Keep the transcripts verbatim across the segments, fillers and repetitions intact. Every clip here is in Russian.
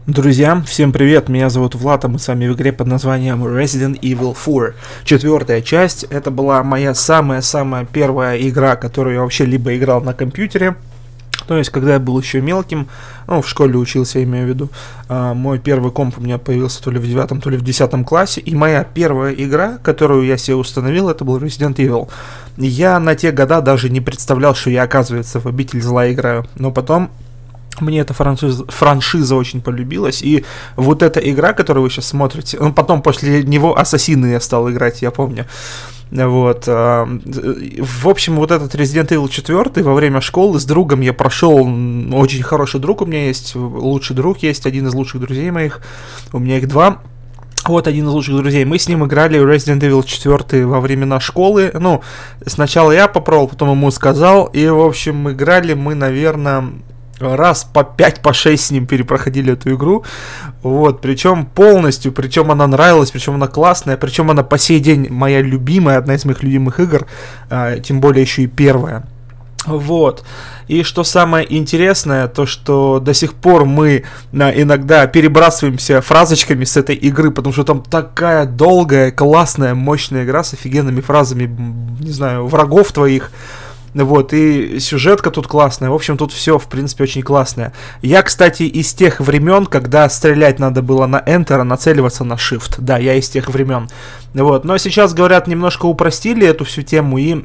Друзья, всем привет, меня зовут Влад, а мы с вами в игре под названием Resident Evil четыре. Четвертая часть, это была моя самая-самая первая игра, которую я вообще либо играл на компьютере, то есть когда я был еще мелким, ну, в школе учился, я имею в виду, а, мой первый комп у меня появился то ли в девятом, то ли в десятом классе, и моя первая игра, которую я себе установил, это был Resident Evil. Я на те года даже не представлял, что я, оказывается, в обитель зла играю, но потом... Мне эта франшиза, франшиза очень полюбилась, и вот эта игра, которую вы сейчас смотрите, ну, потом после него Ассасины я стал играть, я помню, вот, а, в общем, вот этот Resident Evil четыре во время школы с другом я прошел, очень хороший друг у меня есть, лучший друг есть, один из лучших друзей моих, у меня их два. Вот один из лучших друзей. Мы с ним играли в Resident Evil четыре во времена школы. Ну, сначала я попробовал, потом ему сказал, и, в общем, играли мы, наверное... раз по пять, по шесть с ним перепроходили эту игру, вот, причем полностью, причем она нравилась, причем она классная, причем она по сей день моя любимая, одна из моих любимых игр, а, тем более еще и первая, вот, и что самое интересное, то что до сих пор мы а, иногда перебрасываемся фразочками с этой игры, потому что там такая долгая, классная, мощная игра с офигенными фразами, не знаю, врагов твоих. Вот, и сюжетка тут классная. В общем, тут все, в принципе, очень классное. Я, кстати, из тех времен, когда стрелять надо было на Enter, а нацеливаться на Shift. Да, я из тех времен. Вот, но сейчас, говорят, немножко упростили эту всю тему, и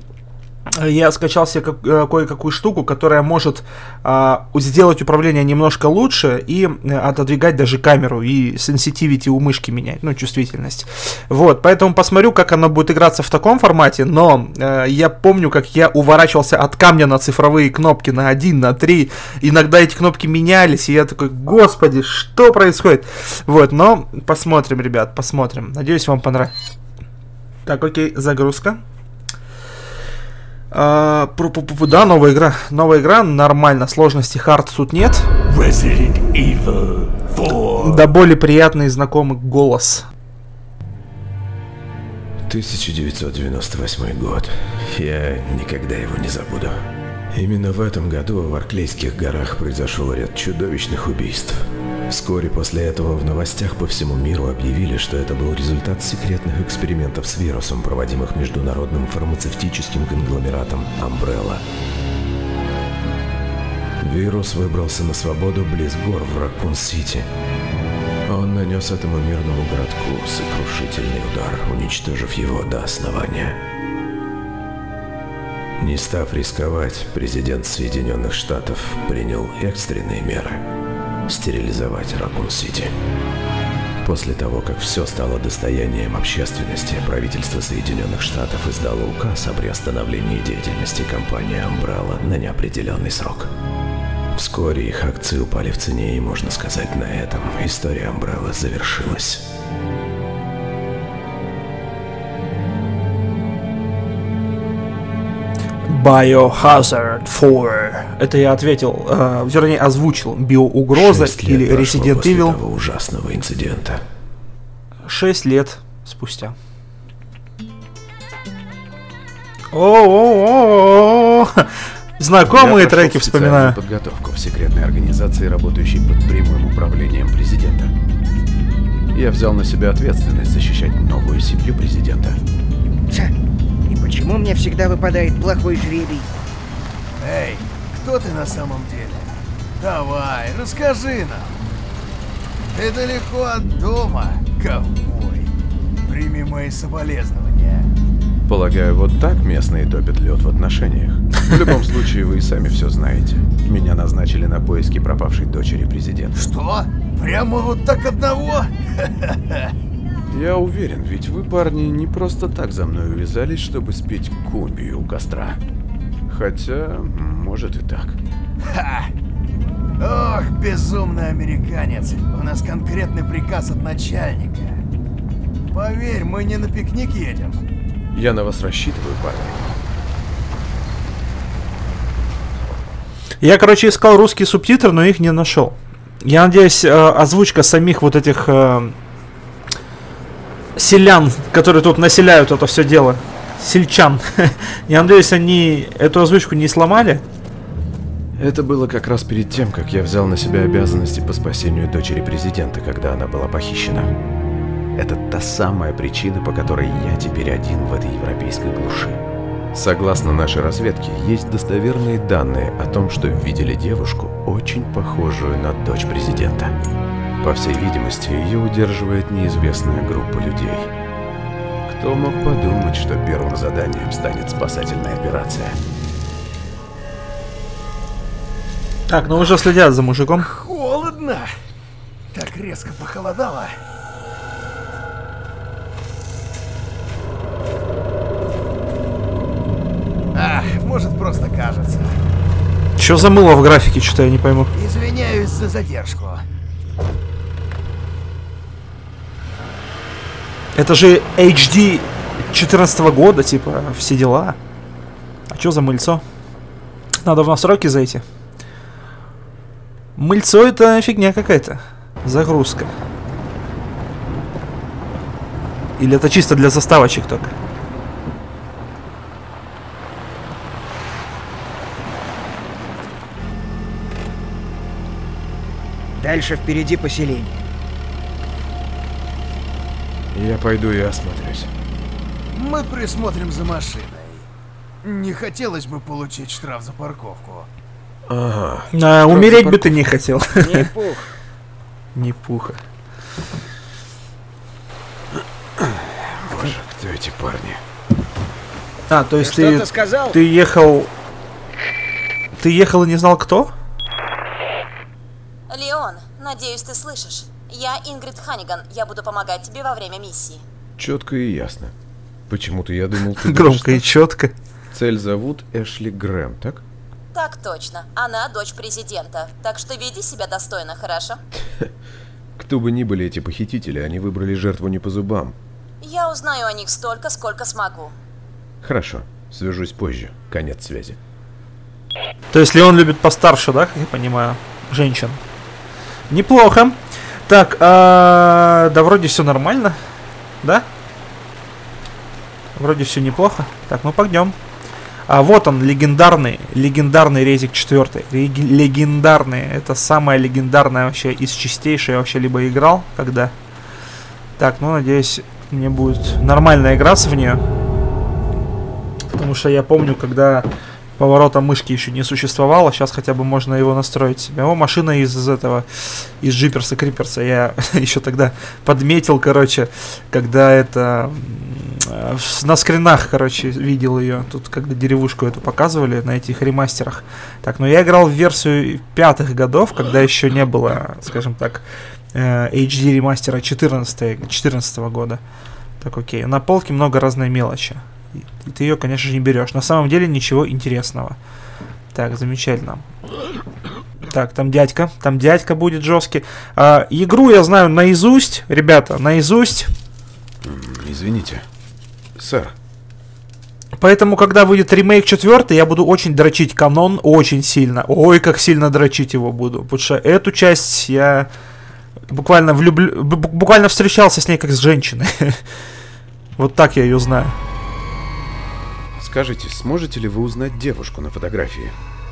я скачал себе ко- кое-какую штуку, которая может а, сделать управление немножко лучше и отодвигать даже камеру, и sensitivity у мышки менять, ну, чувствительность. Вот, поэтому посмотрю, как оно будет играться в таком формате, но а, я помню, как я уворачивался от камня на цифровые кнопки на один, на три, иногда эти кнопки менялись, и я такой, господи, что происходит? Вот, но посмотрим, ребят, посмотрим. Надеюсь, вам понравится. Так, окей, загрузка. Uh, да, новая игра. Новая игра, нормально. Сложности хард тут нет. Resident Evil четыре. Да более приятный и знакомый голос. тысяча девятьсот девяносто восьмой год. Я никогда его не забуду. Именно в этом году в Арклейских горах произошел ряд чудовищных убийств. Вскоре после этого в новостях по всему миру объявили, что это был результат секретных экспериментов с вирусом, проводимых международным фармацевтическим конгломератом Umbrella. Вирус выбрался на свободу близ гор в Раккун-Сити. Он нанес этому мирному городку сокрушительный удар, уничтожив его до основания. Не став рисковать, президент Соединенных Штатов принял экстренные меры – стерилизовать Раккун-Сити. После того, как все стало достоянием общественности, правительство Соединенных Штатов издало указ о приостановлении деятельности компании Umbrella на неопределенный срок. Вскоре их акции упали в цене, и, можно сказать, на этом история Umbrella завершилась. Biohazard четыре. Это я ответил, э, вернее, озвучил биоугроза или Resident Evil. Того ужасного инцидента. Шесть лет спустя. О-о-о-о! Знакомые треки вспоминаю. Подготовку в секретной организации, работающей под прямым управлением президента. Я взял на себя ответственность защищать новую семью президента. Почему мне всегда выпадает плохой жребий? Эй, кто ты на самом деле? Давай, расскажи нам. Ты далеко от дома, ковбой. Прими мои соболезнования. Полагаю, вот так местные топят лед в отношениях. В любом случае, вы и сами все знаете. Меня назначили на поиски пропавшей дочери президента. Что? Прямо вот так одного? Я уверен, ведь вы, парни, не просто так за мной увязались, чтобы спеть кумбию у костра. Хотя, может и так. Ха! Ох, безумный американец. У нас конкретный приказ от начальника. Поверь, мы не на пикник едем. Я на вас рассчитываю, парни. Я, короче, искал русские субтитры, но их не нашел. Я надеюсь, озвучка самих вот этих... селян, которые тут населяют это все дело, сельчан. Я надеюсь, они эту озвучку не сломали. Это было как раз перед тем, как я взял на себя обязанности по спасению дочери президента, когда она была похищена. Это та самая причина, по которой я теперь один в этой европейской глуши. Согласно нашей разведке, есть достоверные данные о том, что видели девушку, очень похожую на дочь президента. По всей видимости, ее удерживает неизвестная группа людей. Кто мог подумать, что первым заданием станет спасательная операция? Так, ну уже следят за мужиком. Холодно. Так резко похолодало. А, может, просто кажется. Что за мыло в графике, что-то я не пойму. Извиняюсь за задержку. Это же эйч ди четырнадцатого года, типа, все дела. А что за мыльцо? Надо в настройки зайти. Мыльцо это фигня какая-то. Загрузка. Или это чисто для заставочек только? Дальше впереди поселение. Я пойду и осмотрюсь. Мы присмотрим за машиной. Не хотелось бы получить штраф за парковку. Ага. А, умереть бы ты не хотел. Не пух. Не пуха. Боже, кто эти парни? А, то есть Ты ты, что-то сказал? ты ехал... Ты ехал и не знал кто? Леон, надеюсь, ты слышишь. Я Ингрид Ханниган, я буду помогать тебе во время миссии. Четко и ясно. Почему-то я думал, ты Громко и думаешь, четко. цель зовут Эшли Грэм, так? Так точно, она дочь президента, так что веди себя достойно, хорошо? Кто бы ни были эти похитители, они выбрали жертву не по зубам. Я узнаю о них столько, сколько смогу. Хорошо, свяжусь позже. Конец связи. То есть Леон любит постарше, да, как я понимаю, женщин. Неплохо. Так, а... да вроде все нормально, да? Вроде все неплохо. Так, ну пойдем. А вот он, легендарный, легендарный резик четвертый. Легендарный, это самая легендарная вообще из частей, что я вообще либо играл, когда. Так, ну надеюсь, мне будет нормально играться в нее. Потому что я помню, когда поворота мышки еще не существовало, сейчас хотя бы можно его настроить себе. О, машина из, из этого, из Джиперса Криперса. Я еще тогда подметил, короче, когда это на скринах, короче, видел ее. Тут, когда деревушку эту показывали на этих ремастерах. Так, но я играл в версию пятых годов, когда еще не было, скажем так, эйч ди ремастера четырнадцатого года. Так, окей. На полке много разной мелочи. И ты ее, конечно же, не берешь. На самом деле ничего интересного. Так, замечательно. Так, там дядька. Там дядька будет жесткий. А, игру я знаю наизусть. Ребята, наизусть. Извините. Сэр. Поэтому, когда выйдет ремейк четвертый, я буду очень дрочить канон. Очень сильно. Ой, как сильно дрочить его буду. Потому что эту часть я буквально влюблю... Буквально встречался с ней как с женщиной. Вот так я ее знаю. Скажите, сможете ли вы узнать девушку на фотографии?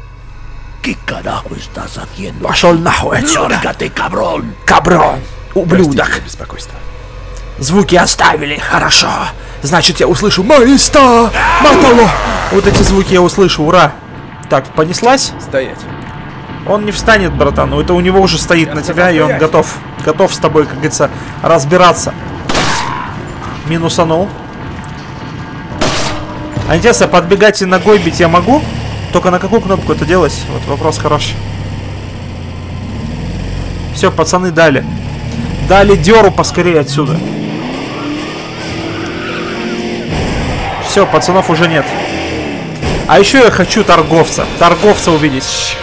Пошел нахуй отсюда! Каброн! Каброн! Ублюдок! Простите за беспокойство. Звуки оставили, хорошо. Значит, я услышу Маиста! Матало! Вот эти звуки я услышу, ура! Так, понеслась? Стоять. Он не встанет, братан. Ну, это у него уже стоит я на тебя, и он готов. Готов с тобой, как говорится, разбираться. Минусанул. А интересно, подбегать и ногой бить я могу? Только на какую кнопку это делать? Вот вопрос хороший. Все, пацаны, дали. Дали дёру поскорее отсюда. Все, пацанов уже нет. А еще я хочу торговца. Торговца увидеть.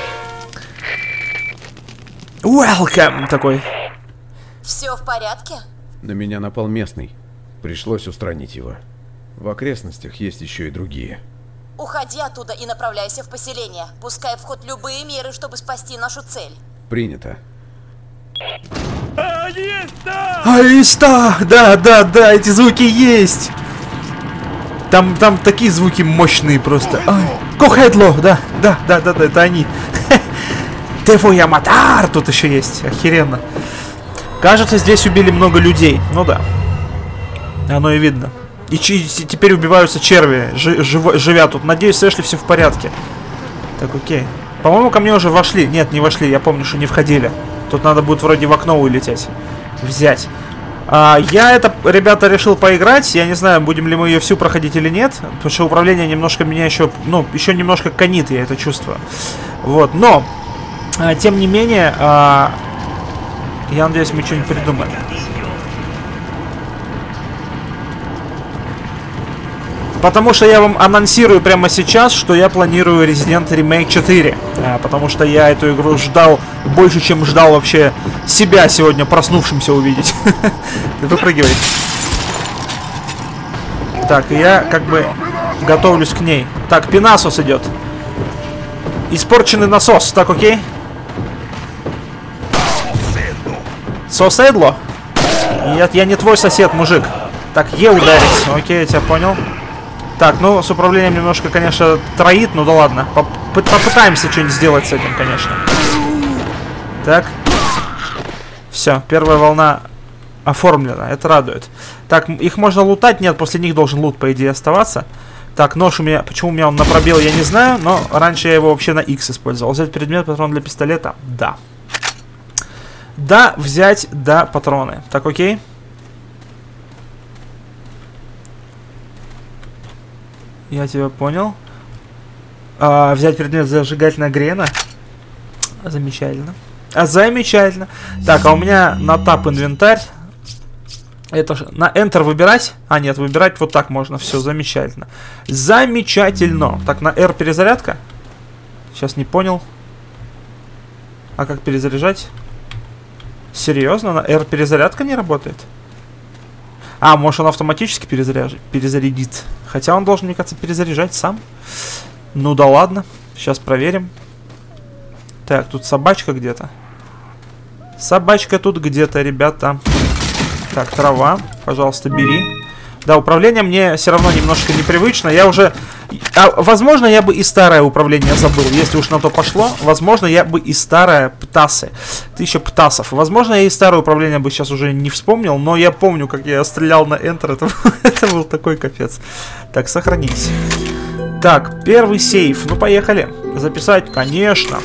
Welcome такой. Все в порядке? На меня напал местный. Пришлось устранить его. В окрестностях есть еще и другие. Уходи оттуда и направляйся в поселение. Пускай в ход любые меры, чтобы спасти нашу цель. Принято. Аиста! Да, да, да, эти звуки есть. Там, там такие звуки мощные просто. Ай. Кохедло, да, да, да, да, да, это они. Твой Яматар тут еще есть, охеренно. Кажется, здесь убили много людей. Ну да. Оно и видно. И теперь убиваются черви, жи жив живя тут. Надеюсь, с Эшли все в порядке. Так, окей. По-моему, ко мне уже вошли. Нет, не вошли, я помню, что не входили. Тут надо будет вроде в окно улететь. Взять. А, я это, ребята, решил поиграть. Я не знаю, будем ли мы ее всю проходить или нет. Потому что управление немножко меня еще... Ну, еще немножко конит, я это чувствую. Вот, но... А, тем не менее... А, я надеюсь, мы что-нибудь придумаем. Потому что я вам анонсирую прямо сейчас, что я планирую Resident Remake четыре. А, потому что я эту игру ждал больше, чем ждал вообще себя сегодня проснувшимся увидеть. Ты выпрыгивай. Так, я как бы готовлюсь к ней. Так, Пенасос идет. Испорченный насос. Так, окей? Соседло? Нет, я не твой сосед, мужик. Так, Е ударить. Окей, я тебя понял. Так, ну, с управлением немножко, конечно, троит, ну да ладно. Поп попытаемся что-нибудь сделать с этим, конечно. Так. Все, первая волна оформлена, это радует. Так, их можно лутать? Нет, после них должен лут, по идее, оставаться. Так, нож у меня, почему у меня он на пробел, я не знаю, но раньше я его вообще на X использовал. Взять предмет, патрон для пистолета? Да. Да, взять, да, патроны. Так, окей. Я тебя понял. А, взять предмет зажигательная грена. Замечательно. А, замечательно. Так, а у меня на тап инвентарь. Это же на Enter выбирать? А, нет, выбирать вот так можно. Все, замечательно. Замечательно. Так, на R перезарядка? Сейчас не понял. А как перезаряжать? Серьезно? На R перезарядка не работает? А, может он автоматически перезаряж... перезарядит. Хотя он должен, мне кажется, перезаряжать сам. Ну да ладно. Сейчас проверим. Так, тут собачка где-то. Собачка тут где-то, ребята. Так, трава. Пожалуйста, бери. Да, управление мне все равно немножко непривычно. Я уже... А, возможно, я бы и старое управление забыл. Если уж на то пошло. Возможно, я бы и старое птасы. Тысяча птасов. Возможно, я и старое управление бы сейчас уже не вспомнил. Но я помню, как я стрелял на Enter. Это, это был такой капец. Так, сохранись. Так, первый сейф. Ну, поехали. Записать, конечно.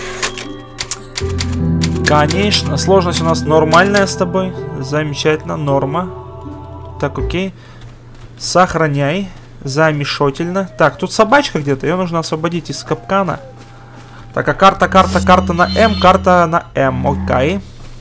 Конечно. Сложность у нас нормальная с тобой. Замечательно. Норма. Так, окей. Сохраняй. Замешательно. Так, тут собачка где-то. Ее нужно освободить из капкана. Так, а карта, карта, карта на М. Карта на М. Окей.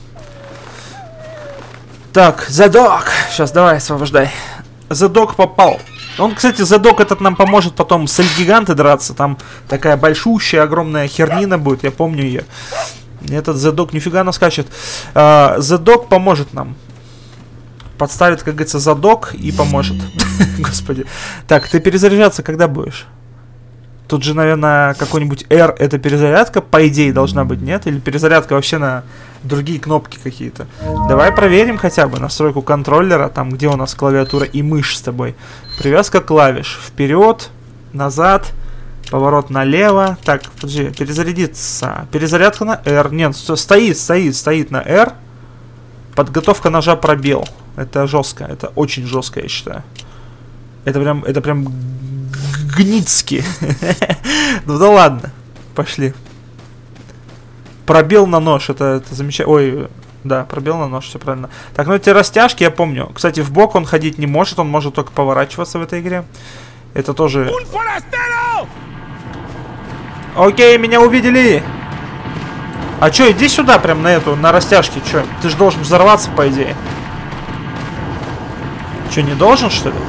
Так, задок. Сейчас, давай, освобождай. Задок попал. Он, кстати, задок этот нам поможет потом с Эльгигантой драться. Там такая большущая, огромная хернина будет. Я помню ее. Этот задок нифига наскачет. А, задок поможет нам. Подставит, как говорится, задок и поможет. Господи. Так, ты перезаряжаться когда будешь? Тут же, наверное, какой-нибудь R это перезарядка, по идее, должна быть, нет? Или перезарядка вообще на другие кнопки какие-то? Давай проверим хотя бы настройку контроллера, там, где у нас клавиатура и мышь с тобой. Привязка клавиш. Вперед, назад, поворот налево. Так, подожди, перезарядиться. Перезарядка на R. Нет, стоит, стоит, стоит на R. Подготовка ножа пробел. Это жестко, это очень жестко, я считаю. Это прям, это прям гницки. Ну да ладно, пошли. Пробел на нож, это, это замечательно. Ой, да, пробел на нож, все правильно. Так, ну эти растяжки я помню. Кстати, в бок он ходить не может, он может только поворачиваться в этой игре. Это тоже... Окей, меня увидели. А чё, иди сюда, прям на эту, на растяжке, чё? Ты же должен взорваться, по идее. Чё, не должен, что ли?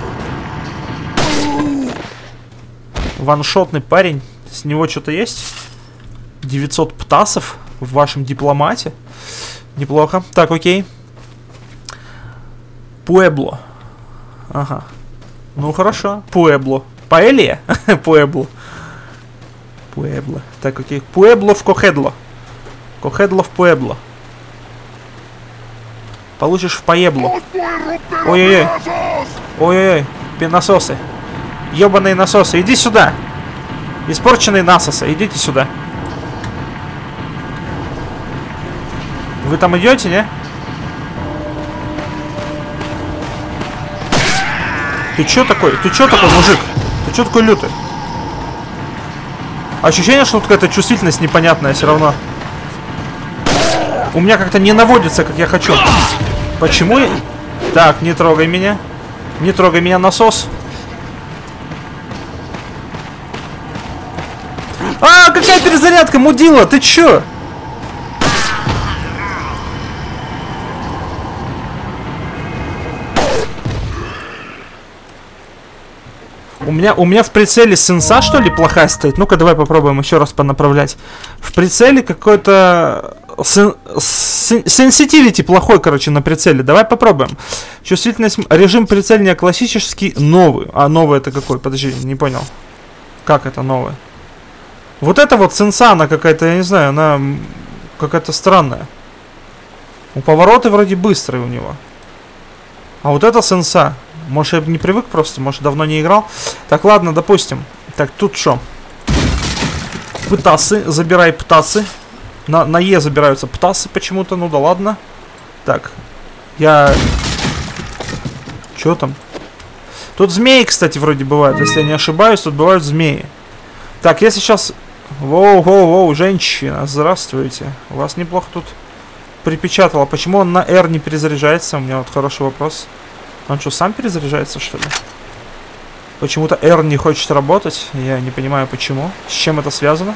Ваншотный парень. С него что-то есть? девятьсот птасов в вашем дипломате. Неплохо. Так, окей. Пуэбло. Ага. Ну, хорошо. Пуэбло. Паэлья? Пуэбло. Пуэбло. Так, окей. Пуэбло в Кохедло. Кохедло в Пуэбло. Получишь в Паебло. Ой-ой-ой. Ой-ой-ой. Пенасосы. Ёбаные насосы. Иди сюда. Испорченные насосы, идите сюда. Вы там идете, не? Ты чё такой? Ты чё такой, мужик? Ты чё такой лютый? Ощущение, что тут какая-то чувствительность непонятная все равно. У меня как-то не наводится, как я хочу. Почему? Так, не трогай меня. Не трогай меня, насос. А, какая перезарядка, мудила, ты чё? У меня, у меня в прицеле сенса, что ли, плохая стоит? Ну-ка, давай попробуем еще раз понаправлять. В прицеле какой-то сен, сен, сенситивити плохой, короче, на прицеле. Давай попробуем. Чувствительность, режим прицельния классический, новый. А новый это какой? Подожди, не понял. Как это новый? Вот это вот сенса, она какая-то, я не знаю, она какая-то странная. У повороты вроде быстрые у него. А вот это сенса. Может, я не привык просто, может, давно не играл. Так, ладно, допустим. Так, тут что? Птасы, забирай птасы. На, на Е забираются птасы почему-то, ну да ладно. Так, я... Что там? Тут змеи, кстати, вроде бывают, если я не ошибаюсь, тут бывают змеи. Так, я сейчас... Воу-воу-воу, женщина, здравствуйте. У вас неплохо тут припечатало. Почему он на R не перезаряжается? У меня вот хороший вопрос. Он что, сам перезаряжается, что ли? Почему-то R не хочет работать. Я не понимаю, почему. С чем это связано?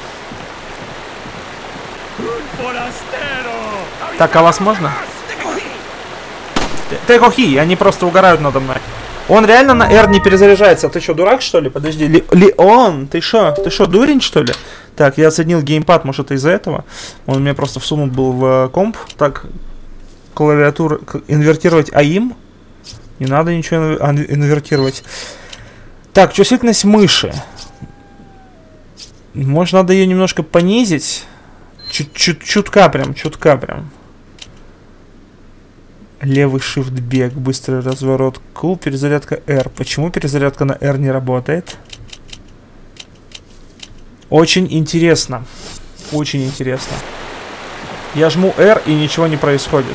Так, а вас можно? Текохи, они просто угорают надо мной. Он реально на R не перезаряжается. Ты что, дурак, что ли? Подожди. Ли Леон, ты что? Ты что, дурень, что ли? Так, я оценил геймпад, может, это из-за этого. Он у меня просто всунут был в комп. Так, клавиатуру инвертировать АИМ. Не надо ничего инвертировать. Так, чувствительность мыши. Может, надо ее немножко понизить. Чуть-чуть, чутка прям, чутка прям. Левый shift бег, быстрый разворот Q, перезарядка R. Почему перезарядка на R не работает? Очень интересно. Очень интересно. Я жму R и ничего не происходит.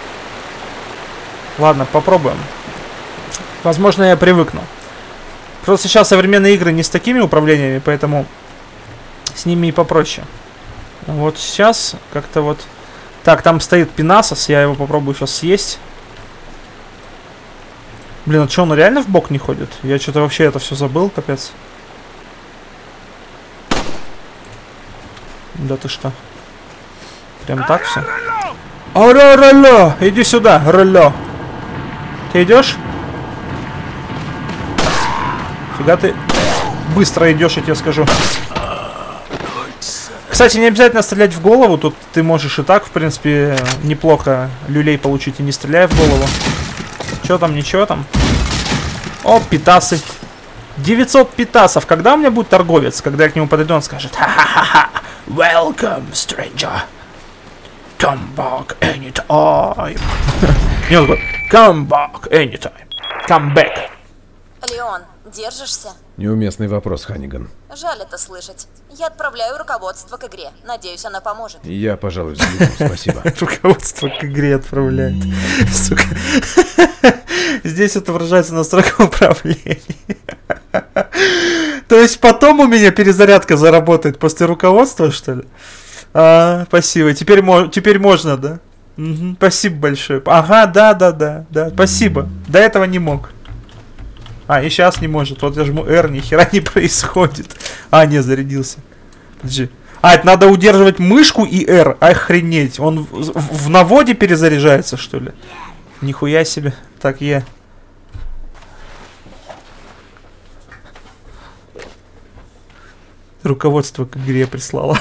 Ладно, попробуем. Возможно, я привыкну. Просто сейчас современные игры не с такими управлениями, поэтому с ними и попроще. Вот сейчас как-то вот... Так, там стоит пенасос, я его попробую сейчас съесть. Блин, а что, он реально в бок не ходит? Я что-то вообще это все забыл, капец. Да ты что? Прям так все? Ара-ра-ла! Иди сюда, роло. Ты идешь? Фига ты быстро идешь, я тебе скажу. Кстати, не обязательно стрелять в голову. Тут ты можешь и так, в принципе, неплохо люлей получить и не стреляя в голову. Че там, ничего там? О, питасы. девятьсот питасов. Когда у меня будет торговец? Когда я к нему подойду, он скажет: ха-ха-ха, welcome, stranger. Come back anytime. И он говорит: come back anytime. Come back. Леон, держишься? Неуместный вопрос, Ханниган. Жаль это слышать. Я отправляю руководство к игре. Надеюсь, она поможет. Я, пожалуй, взгляну, спасибо. Руководство к игре отправляет. Сука. Здесь отображается настройка управления. То есть потом у меня перезарядка заработает после руководства, что ли? А, спасибо. Теперь, мо теперь можно, да? Угу. Спасибо большое. Ага, да, да, да, да. Спасибо. До этого не мог. А, и сейчас не может. Вот я жму R, ни хера не происходит. А, не, зарядился. Подожди. А, это надо удерживать мышку и R. Охренеть. Он в, в, в наводе перезаряжается, что ли? Нихуя себе. Так, я. Руководство к игре прислало.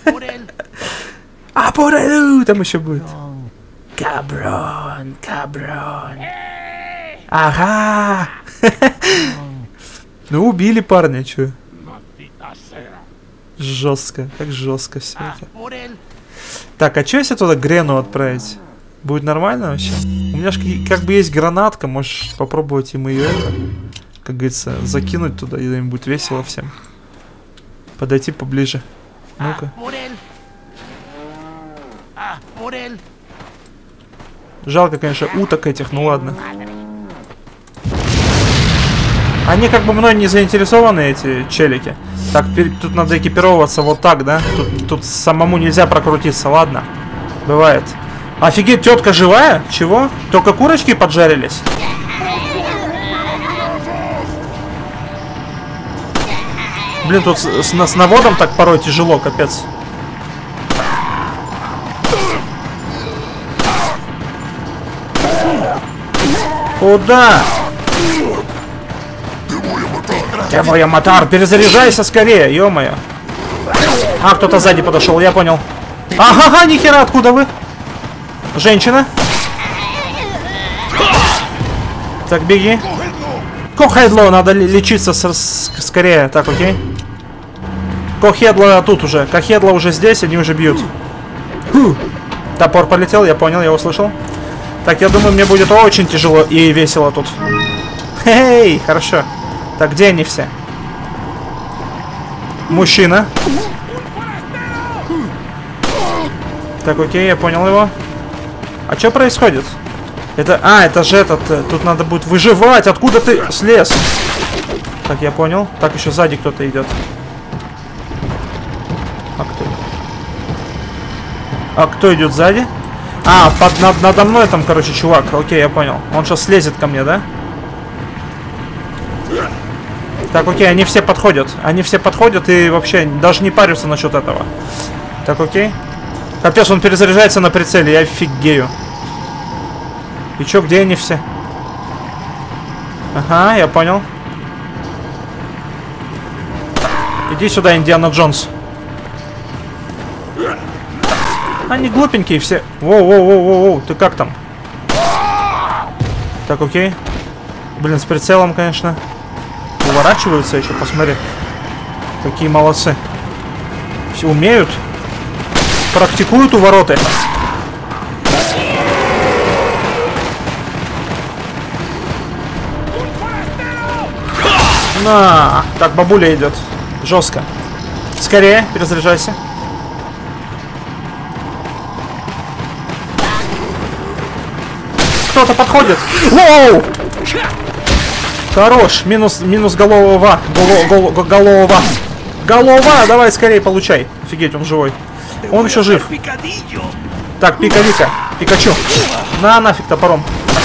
А, Порелу! Там еще будет. Каброн, каброн. Ага. Ну, убили парня, чё? Жестко, как жестко все это. Так, а чё если туда Грену отправить? Будет нормально вообще? У меня же как бы есть гранатка, можешь попробовать ему ее это, как говорится, закинуть туда, и им будет весело всем. Подойти поближе. Ну-ка. Жалко, конечно, уток этих, ну ладно. Они как бы мной не заинтересованы, эти челики. Так, тут надо экипироваться вот так, да? Тут, тут самому нельзя прокрутиться, ладно. Бывает. Офигеть, тетка живая? Чего? Только курочки поджарились? Блин, тут с, с, с наводом так порой тяжело, капец. Куда? Твой мотор, перезаряжайся скорее, ё-моё. А, кто-то сзади подошел, я понял. Ага, нихера, откуда вы? Женщина. Так, беги. Кохедло, надо лечиться с, с, скорее. Так, окей. Кохедло тут уже. Кохедло уже здесь, они уже бьют. Фу. Топор полетел, я понял, я услышал. Так, я думаю, мне будет очень тяжело и весело тут. Хей, хорошо. Так, где они все? Мужчина. Так, окей, я понял его. А что происходит? Это... А, это же этот... Тут надо будет выживать. Откуда ты слез? Так, я понял. Так, еще сзади кто-то идет. А кто? А кто идет сзади? А, под, над, надо мной там, короче, чувак. Окей, я понял. Он сейчас слезет ко мне, да? Так, окей, они все подходят. Они все подходят и вообще даже не парятся насчет этого. Так, окей. Капец, он перезаряжается на прицеле, я офигею. И чё, где они все? Ага, я понял. Иди сюда, Индиана Джонс. Они глупенькие все. Воу-воу-воу-воу, ты как там? Так, окей. Блин, с прицелом, конечно. Уворачиваются еще, посмотри. Какие молодцы. Все умеют. Практикуют увороты. На. Так, бабуля идет. Жестко. Скорее, перезаряжайся. Кто-то подходит. Воу! Хорош. Минус, минус голового. Голо, гол, голового. Голова, давай скорее получай. Офигеть, он живой. Он еще жив. Так, Пика-Вика. Пикачу. На, нафиг топором.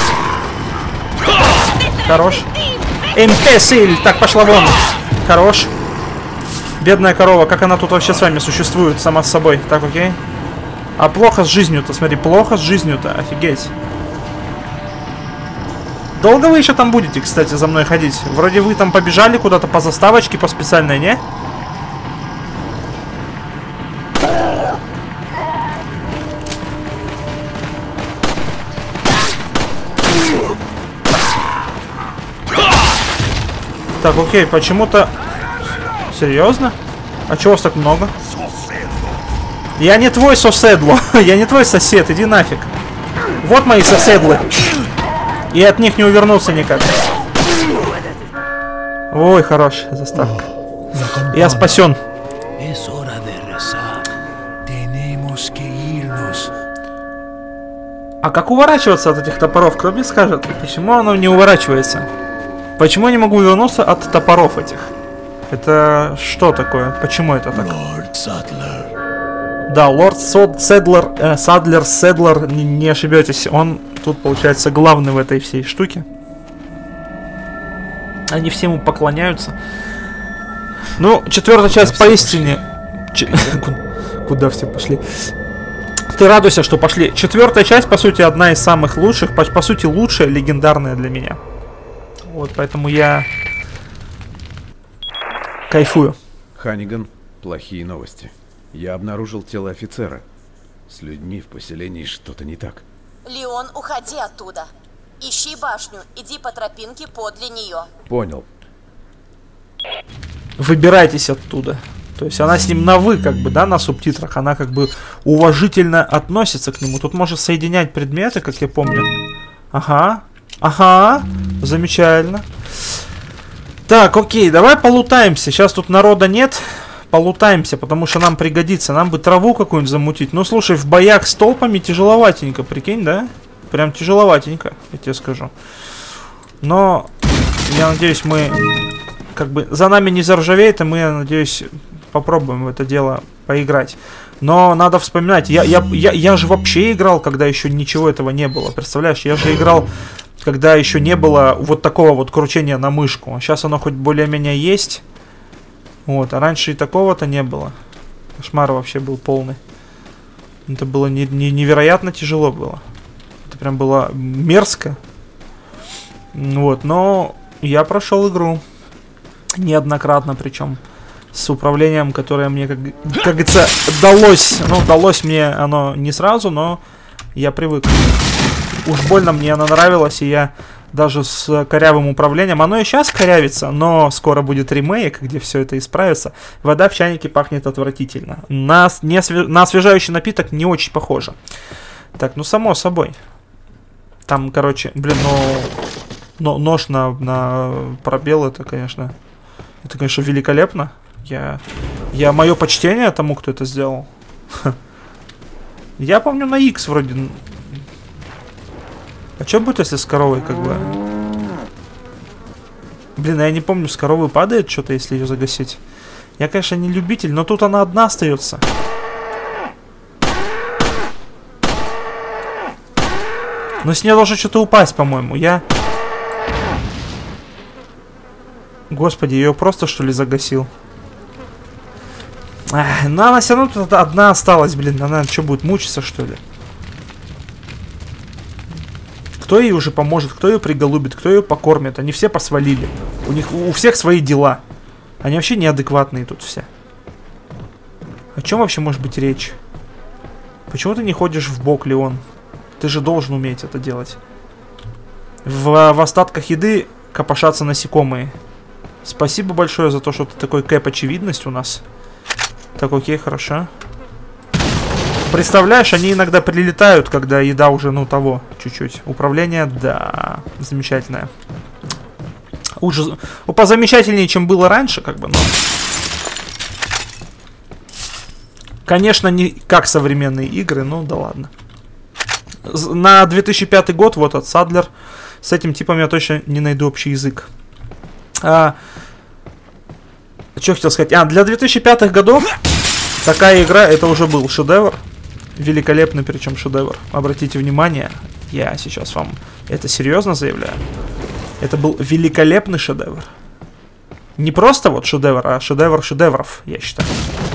Хорош. Импесиль. Так, пошла вон. Хорош. Бедная корова. Как она тут вообще с вами существует сама с собой? Так, окей. А плохо с жизнью-то, смотри. Плохо с жизнью-то. Офигеть. Долго вы еще там будете, кстати, за мной ходить? Вроде вы там побежали куда-то по заставочке, по специальной, не? Так, окей, почему-то... Серьезно? А чего вас так много? Я не твой соседло. Я не твой сосед, иди нафиг. Вот мои соседлы. И от них не увернуться никак. Ой, хорош, заставка. Я спасен. А как уворачиваться от этих топоров? Кто мне скажет? Почему оно не уворачивается? Почему я не могу вернуться от топоров этих? Это что такое? Почему это так? Да, лорд Седлер, э, Садлер, Седлер, не, не ошибетесь. Он тут, получается, главный в этой всей штуке. Они все ему поклоняются. Ну, четвертая часть поистине... Ч... Куда все пошли? Ты радуйся, что пошли. Четвертая часть, по сути, одна из самых лучших. По, по сути, лучшая, легендарная для меня. Вот, поэтому я... кайфую. Ханиган, плохие новости. Я обнаружил тело офицера. С людьми в поселении что-то не так. Леон, уходи оттуда. Ищи башню, иди по тропинке подле нее. Понял. Выбирайтесь оттуда. То есть она с ним на «вы», как бы, да, на субтитрах. Она как бы уважительно относится к нему. Тут может соединять предметы, как я помню. Ага. Ага. Замечательно. Так, окей, давай полутаемся. Сейчас тут народа нет. полутаемся, потому что нам пригодится. Нам бы траву какую-нибудь замутить. Ну, слушай, в боях с толпами тяжеловатенько, прикинь, да? Прям тяжеловатенько, я тебе скажу. Но, я надеюсь, мы... Как бы за нами не заржавеет, и мы, я надеюсь, попробуем в это дело поиграть. Но надо вспоминать, я, я, я, я же вообще играл, когда еще ничего этого не было. Представляешь, я же играл, когда еще не было вот такого вот кручения на мышку. Сейчас оно хоть более-менее есть. Вот, а раньше и такого-то не было. Кошмар вообще был полный. Это было не, не, невероятно тяжело было. Это прям было мерзко. Вот, но я прошел игру. Неоднократно, причем с управлением, которое мне, как, как говорится, далось. Ну, далось мне оно не сразу, но я привык. Уж больно мне оно нравилось, и я даже с корявым управлением... Оно и сейчас корявится, но скоро будет ремейк, где все это исправится. Вода в чайнике пахнет отвратительно. На, не осве... на освежающий напиток не очень похоже. Так, ну, само собой. Там, короче, блин, ну... Но нож на, на пробел, это, конечно... Это, конечно, великолепно. Я... Я... Мое почтение тому, кто это сделал. Я помню, на X вроде... А что будет, если с коровой, как бы... Блин, я не помню, с коровы падает что-то, если ее загасить. Я, конечно, не любитель, но тут она одна остается. Но с нее должно что-то упасть, по-моему. Я... Господи, ее просто, что ли, загасил? Ах, ну, она все равно тут одна осталась, блин. Она что, будет мучиться, что ли? Кто ей уже поможет? Кто ее приголубит? Кто ее покормит? Они все посвалили. У них, у всех свои дела. Они вообще неадекватные тут все. О чем вообще может быть речь? Почему ты не ходишь в бок, Леон? Ты же должен уметь это делать. В, в остатках еды копошатся насекомые. Спасибо большое за то, что ты такой кэп очевидность у нас. Так, окей, хорошо. Представляешь, они иногда прилетают, когда еда уже, ну, того, чуть-чуть. Управление, да, замечательное. Уже позамечательнее, чем было раньше, как бы, но... Конечно, не как современные игры, ну, да ладно. На две тысячи пятый год, вот от Садлер. С этим типом я точно не найду общий язык. А, что хотел сказать? А, для две тысячи пятых годов такая игра, это уже был шедевр. Великолепный, причем шедевр. Обратите внимание, я сейчас вам это серьезно заявляю. Это был великолепный шедевр. Не просто вот шедевр, а шедевр шедевров, я считаю.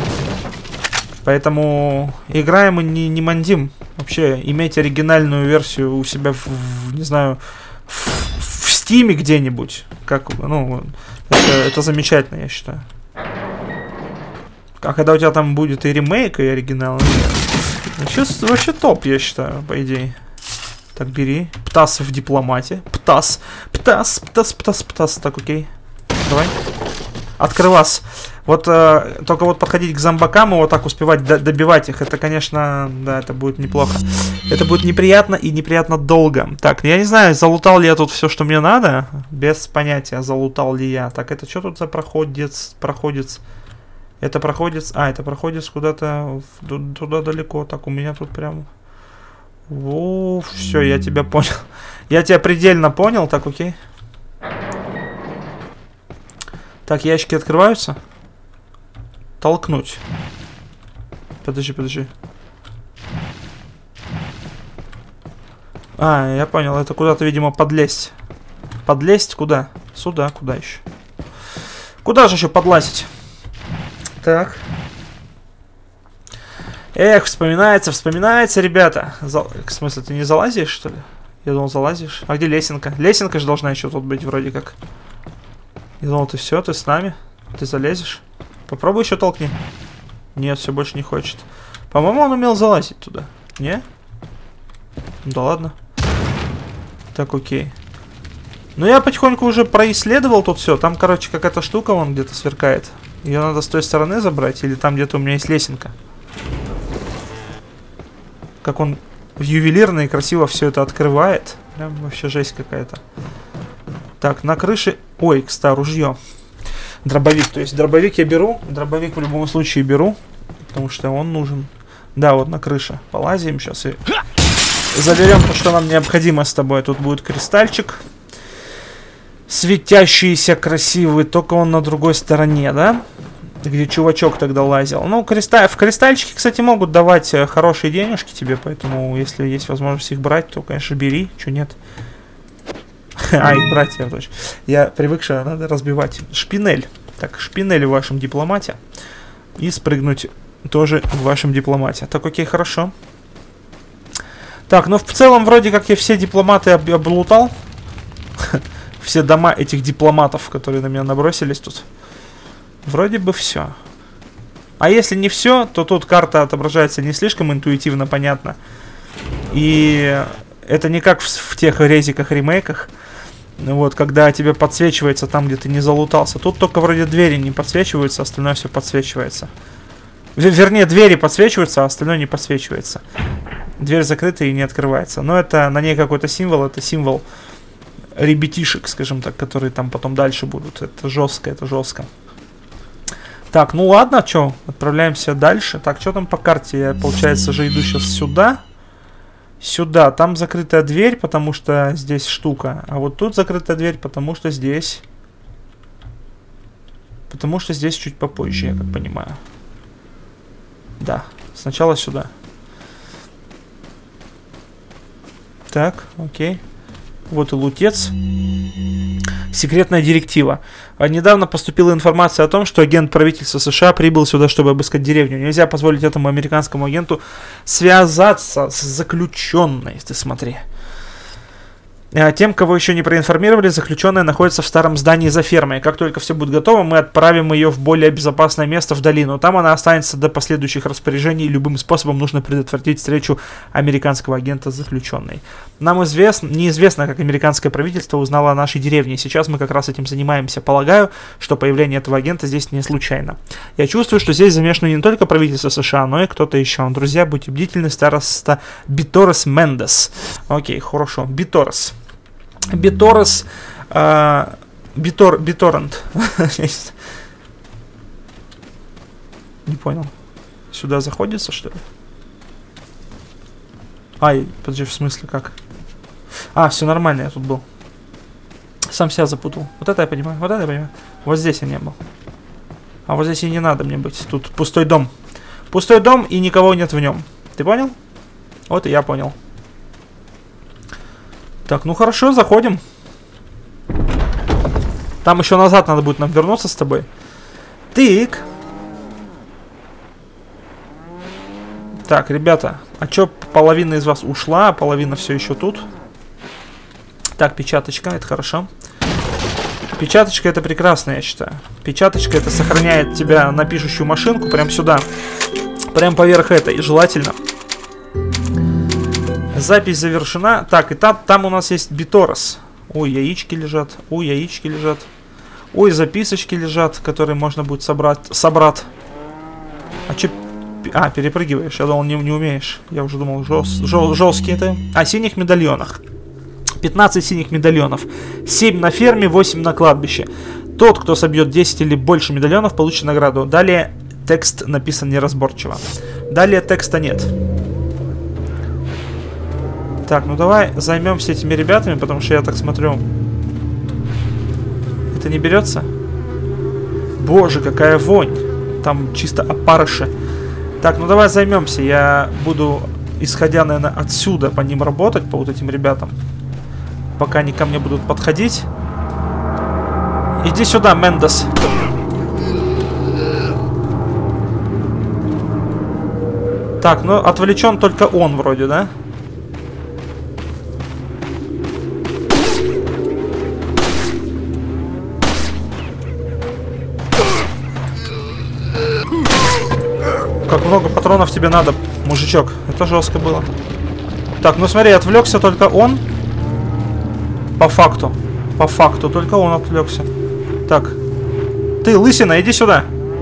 Поэтому играем и не, не мандим. Вообще, иметь оригинальную версию у себя, в, в, не знаю, в, в Стиме где-нибудь. Как, ну, это, это замечательно, я считаю. А когда у тебя там будет и ремейк, и оригинал, вообще, вообще топ, я считаю, по идее. Так, бери. Птас в дипломате. Птас. Птас, птас, птас, птас. Так, окей. Давай. Открывас. Вот э, только вот подходить к зомбакам и вот так успевать добивать их, это, конечно, да, это будет неплохо. Это будет неприятно и неприятно долго. Так, я не знаю, залутал ли я тут все, что мне надо. Без понятия, залутал ли я. Так, это что тут за проходец? Проходец. Это проходец. А, это проходец куда-то туда далеко. Так, у меня тут прям... О, все, я тебя понял. Я тебя предельно понял. Так, окей. Так, ящики открываются. Толкнуть. Подожди, подожди. А, я понял, это куда-то, видимо, подлезть. Подлезть куда? Сюда, куда еще? Куда же еще подлазить? Так. Эх, вспоминается, вспоминается, ребята. Зал... В смысле, ты не залазишь, что ли? Я думал, залазишь. А где лесенка? Лесенка же должна еще тут быть, вроде как. Я думал, ты все, ты с нами. Ты залезешь. Попробуй еще толкни. Нет, все больше не хочет. По-моему, он умел залазить туда. Не? Да ладно. Так, окей. Ну, я потихоньку уже происследовал тут все. Там, короче, какая-то штука вон где-то сверкает. Ее надо с той стороны забрать. Или там где-то у меня есть лесенка. Как он ювелирно и красиво все это открывает. Прям вообще жесть какая-то. Так, на крыше... Ой, кстати, ружье. Дробовик. То есть дробовик я беру. Дробовик в любом случае беру. Потому что он нужен. Да, вот на крыше. Полазим сейчас и заберем то, что нам необходимо с тобой. Тут будет кристальчик. Светящийся, красивый. Только он на другой стороне, да? Где чувачок тогда лазил. Ну, кристаль... в кристальчики, кстати, могут давать хорошие денежки тебе. Поэтому, если есть возможность их брать, то, конечно, бери. Чё нет? А, их брать, я точно. Я привык, что надо разбивать. Шпинель. Так, шпинель в вашем дипломате. И спрыгнуть тоже в вашем дипломате. Так, окей, хорошо. Так, ну в целом, вроде как я все дипломаты об облутал. Все дома этих дипломатов, которые на меня набросились тут. Вроде бы все. А если не все, то тут карта отображается не слишком интуитивно, понятно. И это не как в, в тех резиках-ремейках. Вот, когда тебе подсвечивается там, где ты не залутался. Тут только вроде двери не подсвечиваются, остальное все подсвечивается. Вер вернее, двери подсвечиваются, а остальное не подсвечивается. Дверь закрыта и не открывается. Но это на ней какой-то символ, это символ ребятишек, скажем так, которые там потом дальше будут. Это жестко, это жестко. Так, ну ладно, что, отправляемся дальше. Так, что там по карте? Я, получается, же иду сейчас сюда. Сюда. Там закрытая дверь, потому что здесь штука. А вот тут закрытая дверь, потому что здесь... Потому что здесь чуть попозже, я как понимаю. Да, сначала сюда. Так, окей. Вот и лутец. Секретная директива. Недавно поступила информация о том, что агент правительства США прибыл сюда, чтобы обыскать деревню. Нельзя позволить этому американскому агенту связаться с заключенной. Ты смотри. Тем, кого еще не проинформировали, заключенная находится в старом здании за фермой. Как только все будет готово, мы отправим ее в более безопасное место, в долину. Там она останется до последующих распоряжений. Любым способом нужно предотвратить встречу американского агента с заключенной. Нам известно, неизвестно, как американское правительство узнало о нашей деревне. Сейчас мы как раз этим занимаемся. Полагаю, что появление этого агента здесь не случайно. Я чувствую, что здесь замешано не только правительство США, но и кто-то еще. Друзья, будьте бдительны, староста Биторес Мендес. Окей, хорошо. Биторес. Биторес, э, Битор, Биторрент. Не понял. Сюда заходится, что ли? Ай, подожди, в смысле, как? А, все нормально, я тут был. Сам себя запутал. Вот это я понимаю, вот это я понимаю. Вот здесь я не был. А вот здесь и не надо мне быть. Тут пустой дом. Пустой дом, и никого нет в нем. Ты понял? Вот и я понял. Так, ну хорошо, заходим. Там еще назад надо будет нам вернуться с тобой. Тык. Так, ребята, а чё половина из вас ушла, а половина все еще тут? Так, печаточка, это хорошо. Печаточка это прекрасно, я считаю. Печаточка это сохраняет тебя на пишущую машинку прям сюда. Прям поверх этой, желательно. Запись завершена. Так, и там, там у нас есть Биторес. Ой, яички лежат. Ой, яички лежат. Ой, записочки лежат, которые можно будет собрать. собрать. А че... А, перепрыгиваешь. Я думал, не, не умеешь. Я уже думал, жест, жест, жесткие это. О синих медальонах. пятнадцать синих медальонов. семь на ферме, восемь на кладбище. Тот, кто собьет десять или больше медальонов, получит награду. Далее текст написан неразборчиво. Далее текста нет. Так, ну давай займемся этими ребятами, потому что я так смотрю. Это не берется? Боже, какая вонь. Там чисто опарыши. Так, ну давай займемся. Я буду, исходя, наверное, отсюда по ним работать, по вот этим ребятам. Пока они ко мне будут подходить. Иди сюда, Мендес. Так, ну отвлечен только он вроде, да? Как много патронов тебе надо, мужичок. Это жестко было. Так, ну смотри, отвлекся только он. По факту. По факту, только он отвлекся. Так. Ты, лысина, иди сюда.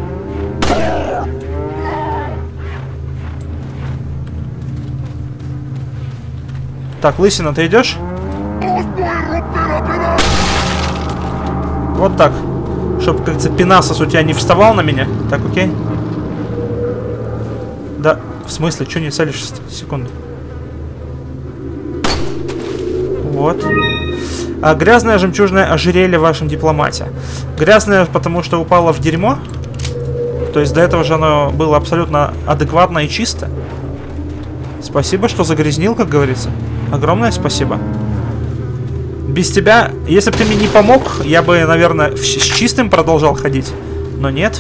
Так, лысина, ты идешь? Вот так. Чтобы, как говорится, пенасос у тебя не вставал на меня. Так, окей? Да, в смысле, что не целишься? Секунду. Вот. А грязное жемчужное ожерелье в вашем дипломате. Грязное, потому что упало в дерьмо. То есть до этого же оно было абсолютно адекватно и чисто. Спасибо, что загрязнил, как говорится. Огромное спасибо. Без тебя, если бы ты мне не помог, я бы, наверное, с чистым продолжал ходить. Но нет.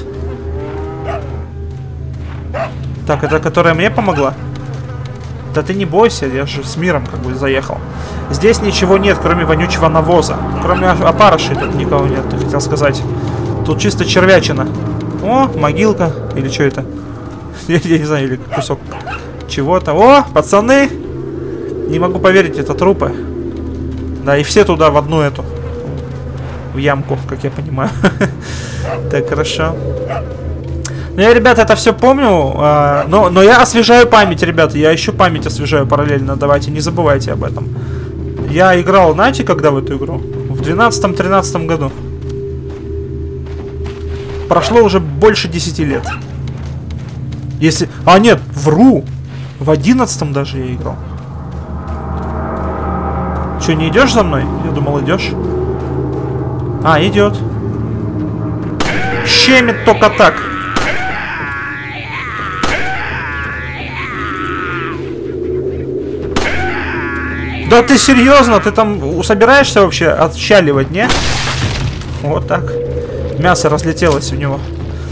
Так, это которая мне помогла? Да ты не бойся, я же с миром как бы заехал. Здесь ничего нет, кроме вонючего навоза. Кроме опарышей тут никого нет, ты хотел сказать. Тут чисто червячина. О, могилка. Или что это? Я, я не знаю, или кусок чего-то. О, пацаны! Не могу поверить, это трупы. Да, и все туда в одну эту. В ямку, как я понимаю. Так, хорошо. Ну, я, ребята, это все помню, э, но, но я освежаю память, ребята. Я еще память освежаю параллельно. Давайте, не забывайте об этом. Я играл, знаете, когда в эту игру? В двенадцатом-тринадцатом году. Прошло уже больше десяти лет. Если... А, нет, вру. В одиннадцатом даже я играл. Че, не идешь за мной? Я думал, идешь. А, идет. Щемит только так. Да ты серьезно? Ты там собираешься вообще отчаливать, не? Вот так. Мясо разлетелось у него.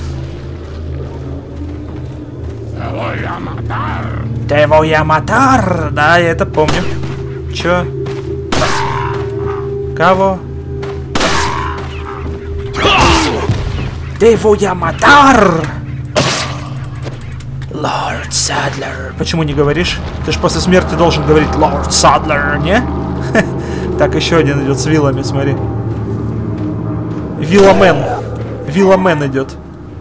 Ты voy a matar. Да, я это помню. Чё? Кого? Ты voy a matar. Лорд Садлер. Почему не говоришь? Ты ж после смерти должен говорить Лорд Садлер, не? Так, еще один идет с вилами, смотри. Виламен. Виламен идет.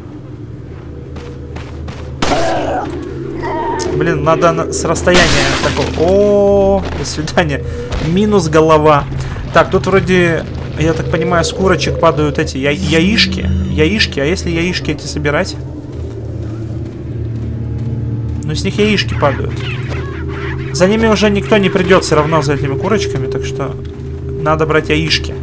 Блин, надо с расстояния такого. О, до свидания. Минус голова. Так, тут вроде, я так понимаю, с курочек падают эти я яишки. Яишки, а если яишки эти собирать? Ну, с них яишки падают. За ними уже никто не придет все равно, за этими курочками, так что надо брать яишки.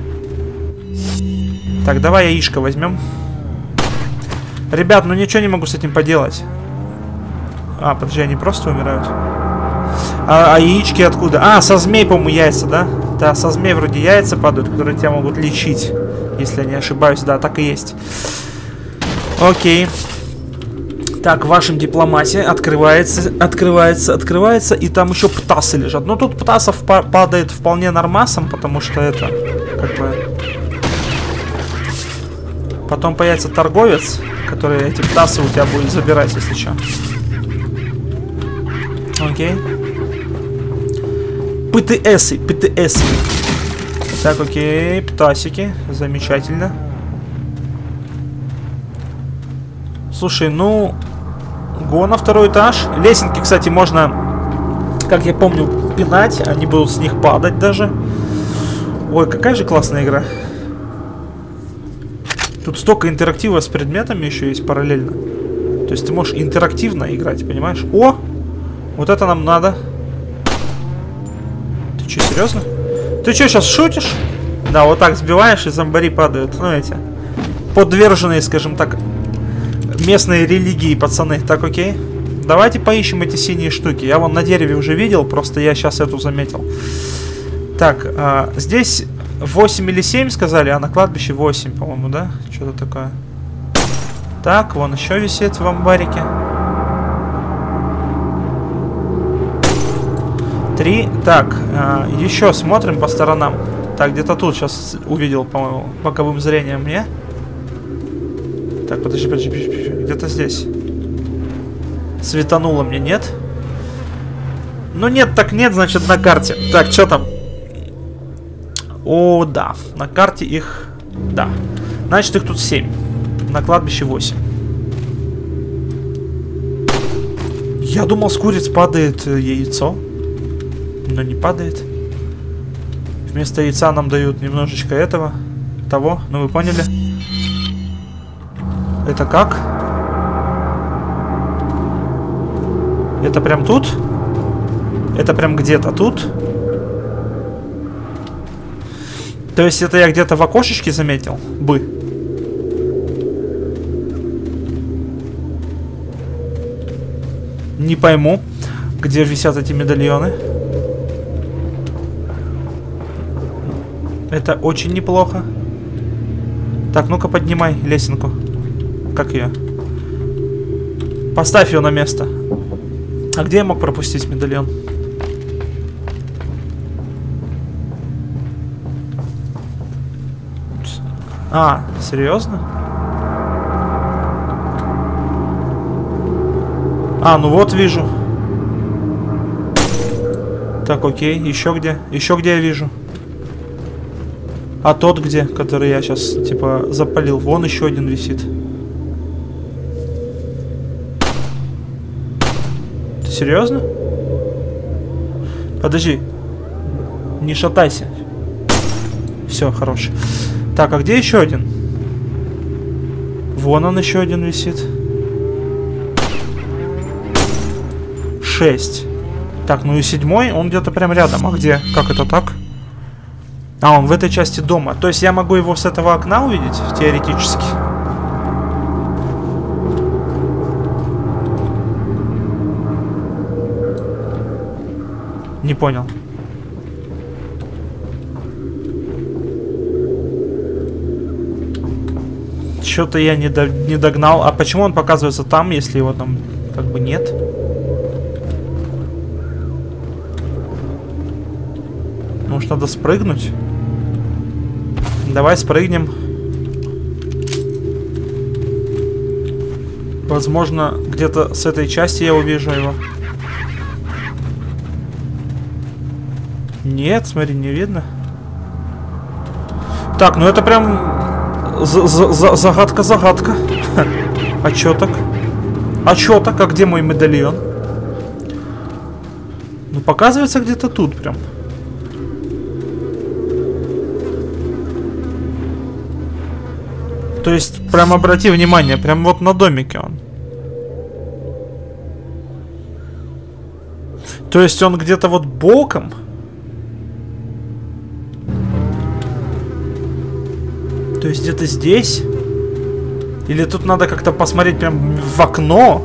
Так, давай яишко возьмем. Ребят, ну ничего не могу с этим поделать. А, подожди, они просто умирают. А, а яички откуда? А, со змей, по-моему, яйца, да? Да, со змей вроде яйца падают, которые тебя могут лечить. Если я не ошибаюсь, да, так и есть. Окей. Так, в вашем дипломате открывается, открывается, открывается, и там еще птасы лежат. Но тут птасов па падает вполне нормасом, потому что это, как бы... Потом появится торговец, который эти птасы у тебя будет забирать, если что. Окей. ПТСы, ПТСы. Так, окей, птасики, замечательно. Слушай, ну... Го на второй этаж. Лесенки, кстати, можно, как я помню, пинать. Они будут с них падать даже. Ой, какая же классная игра. Тут столько интерактива с предметами еще есть параллельно. То есть ты можешь интерактивно играть, понимаешь? О! Вот это нам надо. Ты что, серьезно? Ты что, сейчас шутишь? Да, вот так сбиваешь, и зомбари падают. Ну, эти подверженные, скажем так, местные религии, пацаны. Так, окей. Давайте поищем эти синие штуки. Я вон на дереве уже видел, просто я сейчас эту заметил. Так, а, здесь восемь или семь сказали, а на кладбище восемь, по-моему, да? Что-то такое. Так, вон еще висит в амбарике. Три. Так, а, еще смотрим по сторонам. Так, где-то тут сейчас увидел, по-моему, боковым зрением мне. Так, подожди, подожди, подожди, подожди. Где-то здесь. Светануло мне, нет? Ну нет, так нет, значит на карте. Так, что там? О, да. На карте их... Да. Значит, их тут семь. На кладбище восемь. Я думал, с куриц падает яйцо. Но не падает. Вместо яйца нам дают немножечко этого. Того, ну вы поняли. Это как? Это прям тут? Это прям где-то тут? То есть это я где-то в окошечке заметил? Бы. Не пойму, где висят эти медальоны. Это очень неплохо. Так, ну-ка поднимай лесенку. Как ее? Поставь ее на место. А где я мог пропустить медальон? А, серьезно? А, ну вот вижу. Так, окей. Еще где? Еще где я вижу? А тот где? Который я сейчас, типа, запалил. Вон еще один висит. Ты серьезно? Подожди. Не шатайся. Все, хорош. Так, а где еще один? Вон он еще один висит. Шесть. Так, ну и седьмой, он где-то прям рядом. А где? Как это так? А, он в этой части дома. То есть я могу его с этого окна увидеть? Теоретически. Не понял. Что-то я не, до, не догнал. А почему он показывается там, если его там как бы нет? Может, надо спрыгнуть? Давай спрыгнем. Возможно, где-то с этой части я увижу его. Нет, смотри, не видно. Так, ну это прям загадка-загадка. А чё так? А чё так? А где мой медальон? Ну, показывается где-то тут прям. То есть, прям обрати внимание, прям вот на домике он. То есть он где-то вот боком. То есть где-то здесь? Или тут надо как-то посмотреть прям в окно?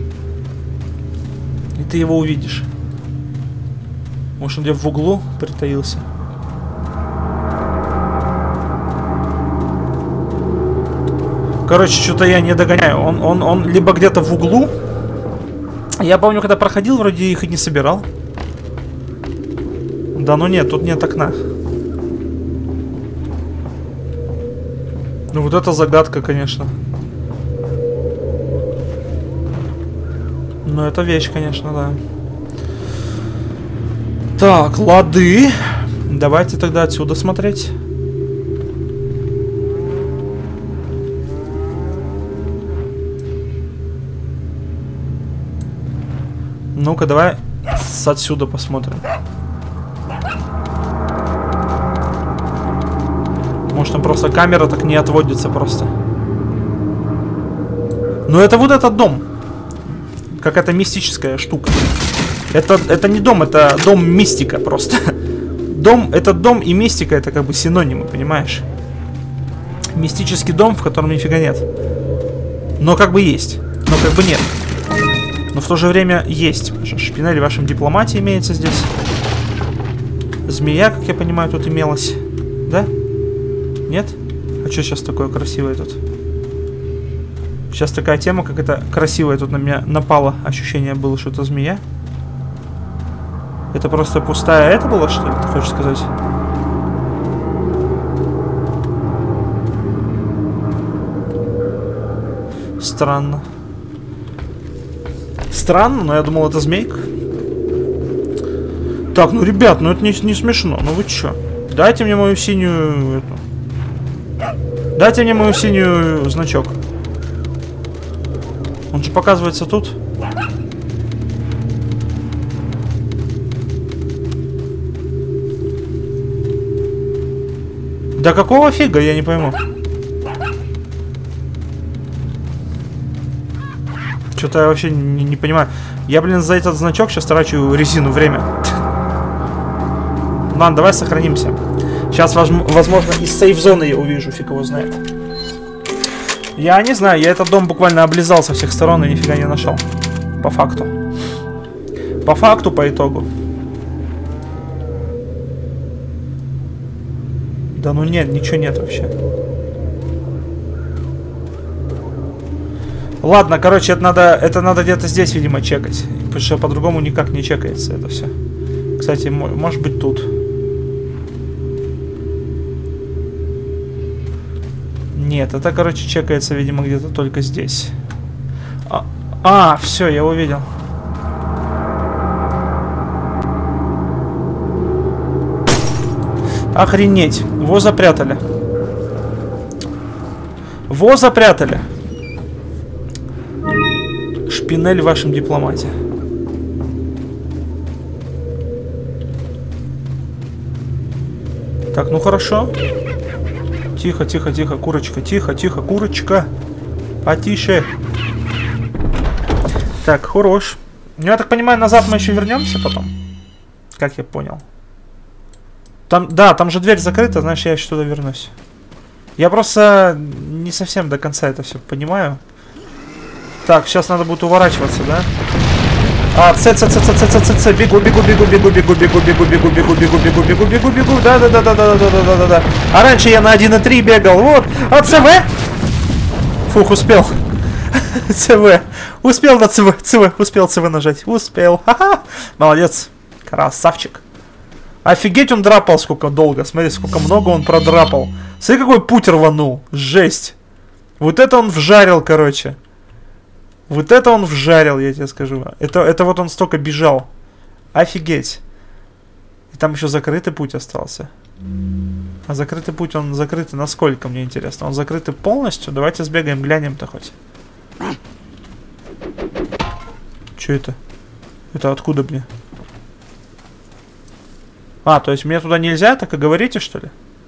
И ты его увидишь. Может, он где-то в углу притаился? Короче, что-то я не догоняю. Он, он, он либо где-то в углу. Я помню, когда проходил, вроде их и не собирал. Да ну нет, тут нет окна. Ну вот это загадка, конечно. Ну это вещь, конечно, да. Так, лады. Давайте тогда отсюда смотреть. Ну-ка, давай с отсюда посмотрим. Может, там просто камера так не отводится просто. Но это вот этот дом. Какая-то мистическая штука. Это, это не дом, это дом мистика просто. Дом, этот дом и мистика это как бы синонимы, понимаешь? Мистический дом, в котором нифига нет. Но как бы есть. Но как бы нет. Но в то же время есть. Шпинель в вашем дипломате имеется здесь. Змея, как я понимаю, тут имелась. Да? Нет? А что сейчас такое красивое тут? Сейчас такая тема, как это красивое тут на меня напало. Ощущение было, что это змея. Это просто пустая это было, что ли, ты хочешь сказать? Странно. Странно, но я думал, это змейка. Так, ну, ребят, ну это не, не смешно. Ну вы чё? Дайте мне мою синюю... Эту. Дайте мне мою синюю значок. Он же показывается тут. Да какого фига, я не пойму. Что-то я вообще не, не понимаю. Я, блин, за этот значок сейчас трачу резину время. Ладно, давай сохранимся. Сейчас, возможно, из сейф-зоны я увижу, фиг его знает. Я не знаю, я этот дом буквально облизал со всех сторон и нифига не нашел. По факту. По факту, по итогу. Да ну нет, ничего нет вообще. Ладно, короче, это надо, это надо где-то здесь, видимо, чекать. Потому что по-другому никак не чекается это все. Кстати, может быть тут. Нет, это, короче, чекается, видимо, где-то только здесь. А, а все, я увидел. Охренеть. Во запрятали. Во запрятали. Шпинель в вашем дипломате. Так, ну хорошо. Тихо, тихо, тихо, курочка, тихо, тихо, курочка. Потише. Так, хорош. Ну, я так понимаю, назад мы еще вернемся потом. Как я понял. Там, да, там же дверь закрыта, значит, я еще туда вернусь. Я просто не совсем до конца это все понимаю. Так, сейчас надо будет уворачиваться, да? А, ц, ц, ц, ц, ц, ц, ц, ц, бегу, бегу, бегу, бегу, бегу, бегу, бегу, бегу, бегу, бегу, бегу, бегу, бегу, бегу, да, да, да, да, да, да, да, да, да. А раньше я на один и три бегал, вот. А ЦВ? Фух, успел. ЦВ. Успел на ЦВ, ЦВ, успел ЦВ нажать, успел. Ха-ха. Молодец, красавчик. Офигеть, он драпал сколько долго. Смотри, сколько много он продрапал. Смотри, какой путь рванул. Жесть. Вот это он вжарил, короче. Вот это он вжарил, я тебе скажу. Это, это вот он столько бежал. Офигеть. И там еще закрытый путь остался. А закрытый путь, он закрытый насколько, мне интересно? Он закрытый полностью? Давайте сбегаем, глянем-то хоть. Че это? Это откуда, блин? А, то есть мне туда нельзя, так и говорите, что ли?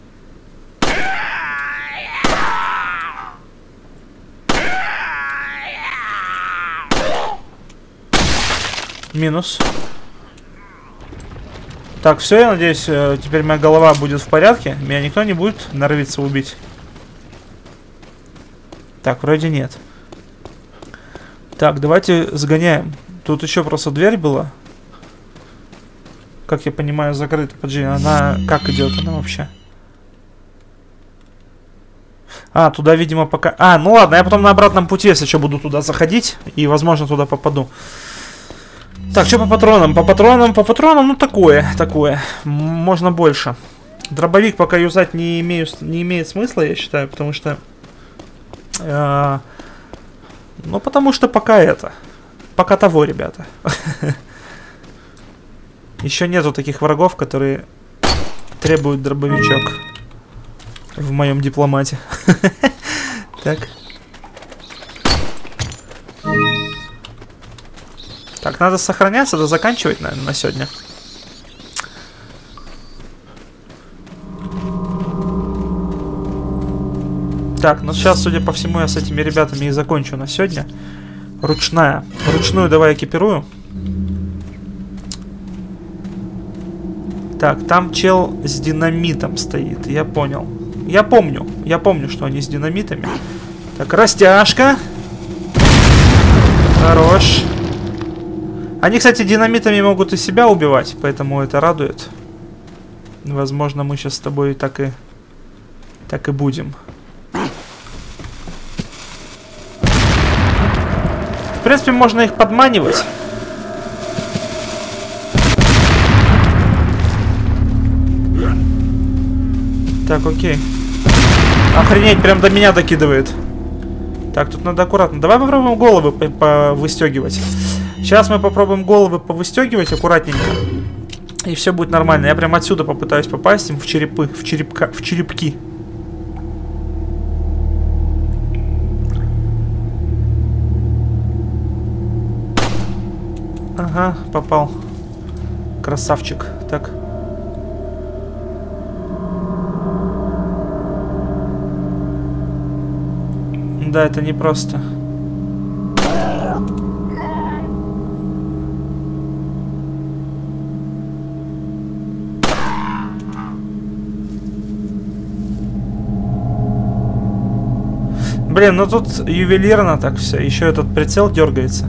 Минус. Так, все, я надеюсь, теперь моя голова будет в порядке. Меня никто не будет норовиться убить. Так, вроде нет. Так, давайте сгоняем. Тут еще просто дверь была. Как я понимаю, закрыта. Подожди, она как идет она вообще? А, туда, видимо, пока... А, ну ладно, я потом на обратном пути, если что, буду туда заходить. И, возможно, туда попаду. Так, что по патронам? По патронам, по патронам, ну такое, такое. Можно больше. Дробовик пока юзать не, имею, не имеет смысла, я считаю, потому что... Э, ну, потому что пока это. Пока того, ребята. Еще нету таких врагов, которые требуют дробовичок. В моем дипломате. Так. Так, надо сохраняться, да заканчивать, наверное, на сегодня. Так, ну сейчас, судя по всему, я с этими ребятами и закончу на сегодня. Ручная. Ручную давай экипирую. Так, там чел с динамитом стоит, я понял. Я помню, я помню, что они с динамитами. Так, растяжка. Хорош. Они, кстати, динамитами могут и себя убивать, поэтому это радует. Возможно, мы сейчас с тобой так и, так и будем. В принципе, можно их подманивать. Так, окей. Охренеть, прям до меня докидывает. Так, тут надо аккуратно. Давай попробуем головы повыстегивать. Сейчас мы попробуем головы повыстегивать аккуратненько. И все будет нормально. Я прям отсюда попытаюсь попасть им в черепы, в черепка, в черепки. Ага, попал. Красавчик. Так. Да, это непросто. Блин, ну тут ювелирно так все. Еще этот прицел дергается.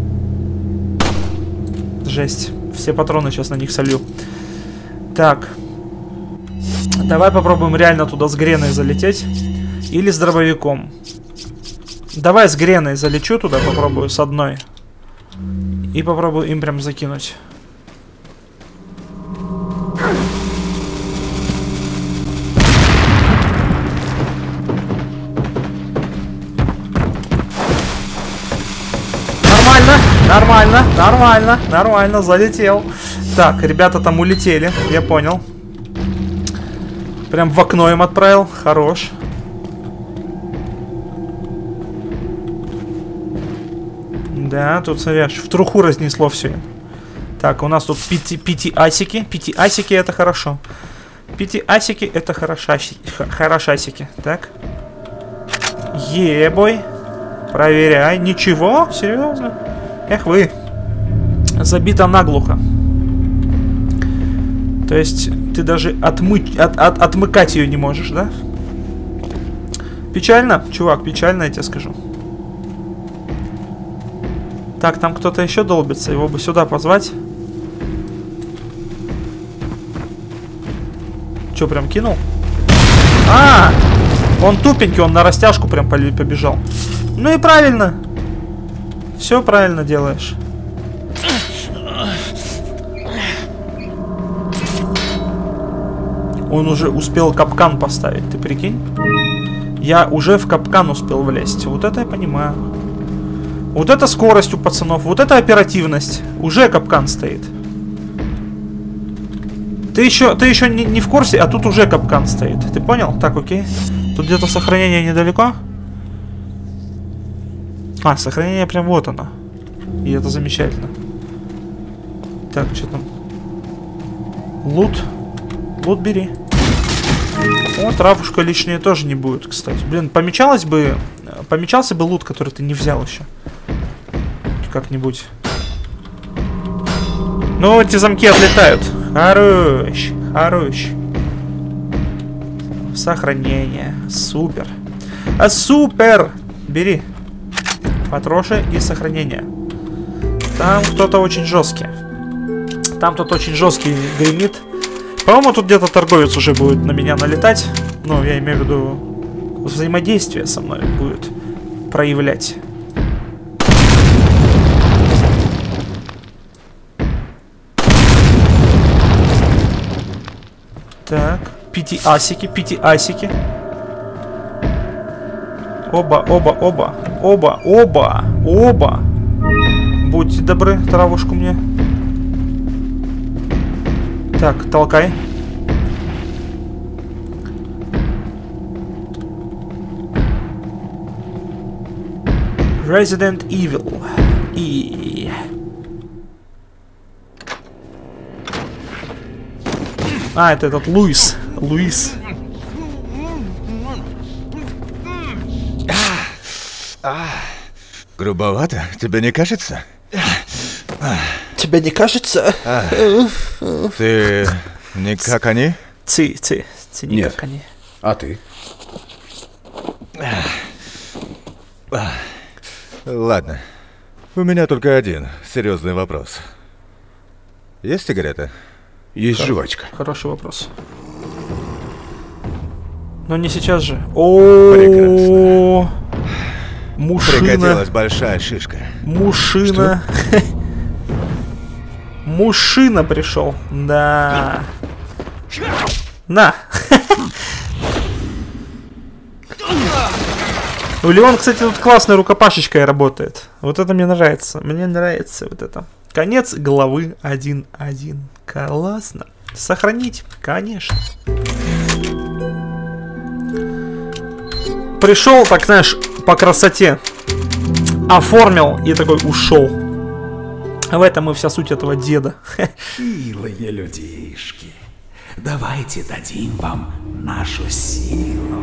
Жесть. Все патроны сейчас на них солью. Так. Давай попробуем реально туда с Греной залететь. Или с дробовиком. Давай с Греной залечу туда, попробую с одной. И попробую им прям закинуть. Нормально, нормально, нормально, нормально, залетел. Так, ребята там улетели, я понял. Прям в окно им отправил, хорош. Да, тут, смотришь, в труху разнесло все. Так, у нас тут пяти, пяти асики. Пяти асики это хорошо. Пяти асики это хорошасики. Хорошасики. Так. Ебой. Проверяй. Ничего? Серьезно? Эх вы. Забито наглухо. То есть ты даже отмыть, от, от, отмыкать ее не можешь, да? Печально, чувак, печально, я тебе скажу. Так, там кто-то еще долбится, его бы сюда позвать. Че, прям кинул? А, он тупенький, он на растяжку прям побежал. Ну и правильно. Все правильно делаешь. Он уже успел капкан поставить, ты прикинь? Я уже в капкан успел влезть. Вот это я понимаю. Вот это скорость у пацанов, вот это оперативность. Уже капкан стоит. Ты еще, ты еще не, не в курсе, а тут уже капкан стоит. Ты понял? Так, окей. Тут где-то сохранение недалеко. А, сохранение прям вот оно. И это замечательно. Так, что там? Лут. Лут бери. О, травушка лишняя тоже не будет, кстати. Блин, помечалось бы... Помечался бы лут, который ты не взял еще. Как-нибудь. Ну, эти замки отлетают. Хорош. Хорош. Сохранение. Супер. А супер! Бери. Патроши и сохранение. Там кто-то очень жесткий. Там тут очень жесткий гремит. По-моему, тут где-то торговец уже будет на меня налетать. Ну, я имею в виду, взаимодействие со мной будет проявлять. Так, пяти асики, пяти асики. Оба, оба, оба, оба, оба, оба. Будьте добры, травушку мне. Так, толкай. Resident Evil. И... А, это этот Луис. Луис. Грубовато, тебе не кажется? Тебе не кажется? А, ты не как они? Ты, ты, ты не Нет. как они. А ты? Ладно. У меня только один серьезный вопрос. Есть сигарета? Есть жвачка. Хороший вопрос. Но не сейчас же. О, Прекрасно. Мушина. Пригодилась большая шишка. Мушина. Мушина пришел. Да. На. У Леон, кстати, тут классной рукопашечкой работает. Вот это мне нравится. Мне нравится вот это. Конец главы один один. Классно. Сохранить, конечно. Пришел, так знаешь, по красоте. Оформил и такой ушел. В этом и вся суть этого деда. Милые людишки, давайте дадим вам нашу силу.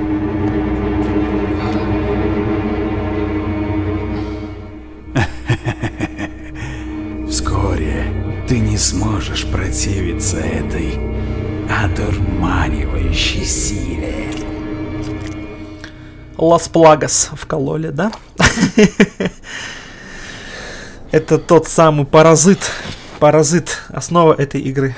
Вскоре ты не сможешь противиться этой одурманивающей силе. Лас Плагас вкололи, да? Это тот самый паразит. Паразит. Основа этой игры.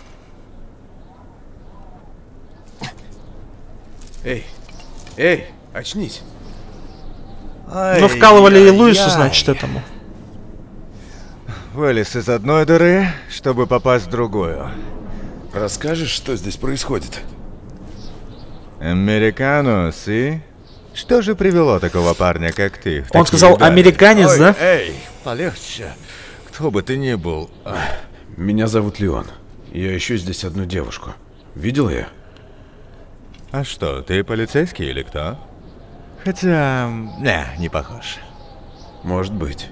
Эй, эй, очнись. Ну, вкалывали и Луису, значит, этому. Вылез из одной дыры, чтобы попасть в другую. Расскажешь, что здесь происходит? Американо, си? Что же привело такого парня, как ты? Он сказал, дали? американец, Ой, да? Эй, полегче. Кто бы ты ни был. Меня зовут Леон. Я ищу здесь одну девушку. Видел ее? А что, ты полицейский или кто? Хотя... Не, не похож. Может быть.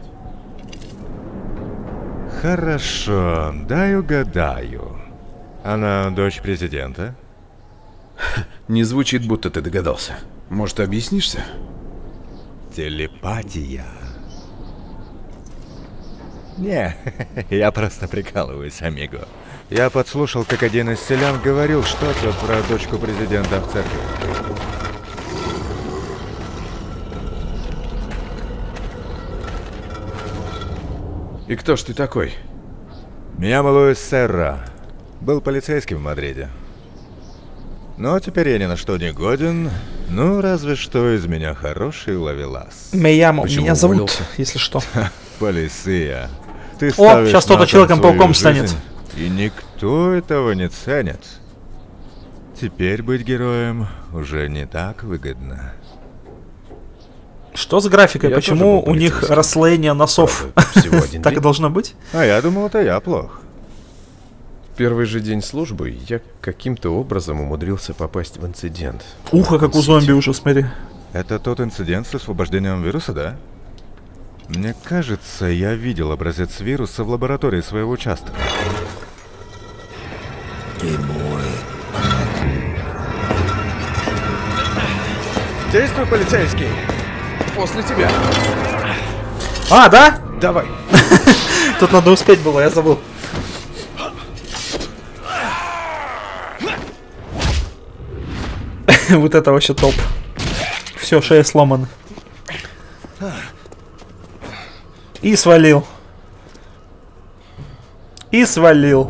Хорошо, дай угадаю. Она дочь президента? Не звучит, будто ты догадался. Может, объяснишься? Телепатия. Не, я просто прикалываюсь, амиго. Я подслушал, как один из селян говорил что-то про дочку президента в церкви. И кто ж ты такой? Меня Луис Серра. Был полицейским в Мадриде. Но теперь я ни на что не годен. Ну, разве что из меня хороший ловелас. Миямо, Почему меня зовут, уволился? если что. Полиция. Ты О, ставишь сейчас на кто-то кон Человеком-пауком свою жизнь, станет. И никто этого не ценит. Теперь быть героем уже не так выгодно. Что с графикой? Я Почему тоже был у них полицейским. расслоение носов? Правда, всего один Так и день. должно быть? А я думал, это я плох. В первый же день службы я каким-то образом умудрился попасть в инцидент. Ухо, как у зомби уже, смотри. Это тот инцидент с освобождением вируса, да? Мне кажется, я видел образец вируса в лаборатории своего участка. Действуй, полицейский! После тебя! А, да? Давай! Тут надо успеть было, я забыл. Вот это вообще топ. Все, шея сломана. И свалил. И свалил.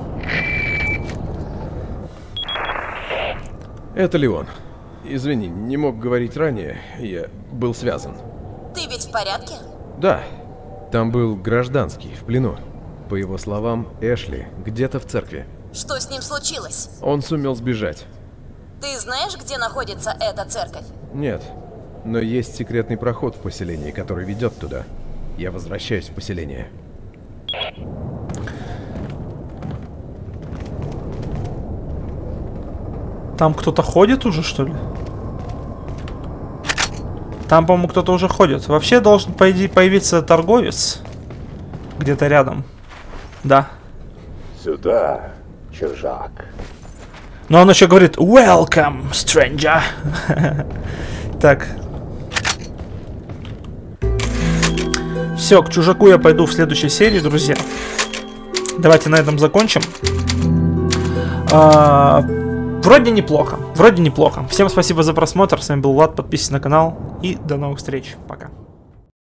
Это Леон. Извини, не мог говорить ранее, я был связан. Ты ведь в порядке? Да, там был гражданский, в плену. По его словам, Эшли где-то в церкви. Что с ним случилось? Он сумел сбежать. Ты знаешь, где находится эта церковь? Нет, но есть секретный проход в поселении, который ведет туда. Я возвращаюсь в поселение. Там кто-то ходит уже, что ли? Там, по-моему, кто-то уже ходит. Вообще должен, по идее, появиться торговец. Где-то рядом. Да. Сюда, чужак. Но он еще говорит «Welcome, stranger». Так. Все, к чужаку я пойду в следующей серии, друзья. Давайте на этом закончим. А, вроде неплохо. Вроде неплохо. Всем спасибо за просмотр. С вами был Влад. Подписывайтесь на канал. И до новых встреч.